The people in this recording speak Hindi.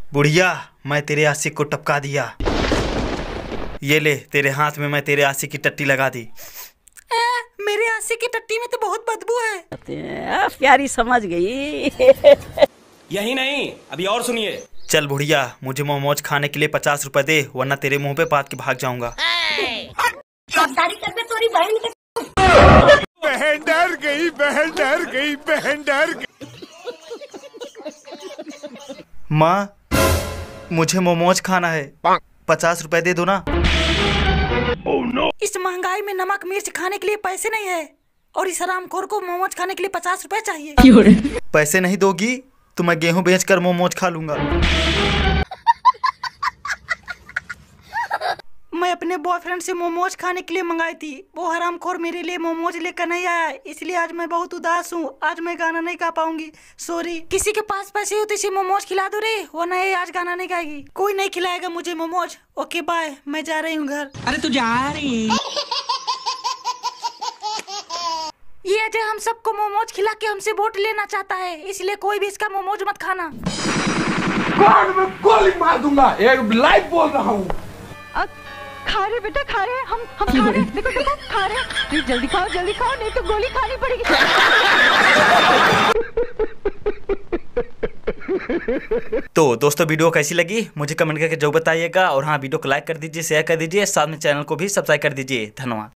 बुढ़िया, मैं तेरे आशिक को टपका दिया। ये ले, तेरे हाथ में मैं तेरे आशिक की टट्टी लगा दी। मेरे आशिक की टट्टी में तो बहुत बदबू है। प्यारी समझ गई। यही नहीं, अभी और सुनिए। चल बुढ़िया, मुझे मोमोज खाने के लिए 50 रुपए दे, वरना तेरे मुंह पे बात के भाग जाऊंगा। बहन डर गई, बहन डर गई, बहन डर गई। माँ, मुझे मोमोज खाना है, 50 रुपए दे दो ना। Oh, no. इस महंगाई में नमक मिर्च खाने के लिए पैसे नहीं है, और इस हरामखोर को मोमोज खाने के लिए 50 रुपए चाहिए। पैसे नहीं दोगी तो मैं गेहूं बेचकर मोमोज खा लूंगा। मैं अपने बॉयफ्रेंड से मोमोज खाने के लिए मंगाई थी, वो हरामखोर मेरे लिए मोमोज लेकर नहीं आया, इसलिए आज मैं बहुत उदास हूँ। आज मैं गाना नहीं गा पाऊंगी, सॉरी। किसी के पास पैसे हो तो इसे मोमोज खिला दो रे, वो नहीं आज गाना नहीं गाएगी। कोई नहीं खिलाएगा मुझे मोमोज। ओके बाय, मैं जा रही हूँ घर। अरे तू जा रही? ये अजय हम सबको मोमोज खिला के हमसे वोट लेना चाहता है, इसलिए कोई भी इसका मोमोज मत खाना। कान में गोली मार दूंगा, एक लाइव बोल रहा हूँ। खा रहे बेटा, खा रहे, हम खा रहे, देखो देखो खा रहे। जल्दी खाओ नहीं तो गोली खानी पड़ेगी। तो दोस्तों, वीडियो कैसी लगी मुझे कमेंट करके जरूर बताइएगा, और हाँ, वीडियो को लाइक कर दीजिए, शेयर कर दीजिए, साथ में चैनल को भी सब्सक्राइब कर दीजिए। धन्यवाद।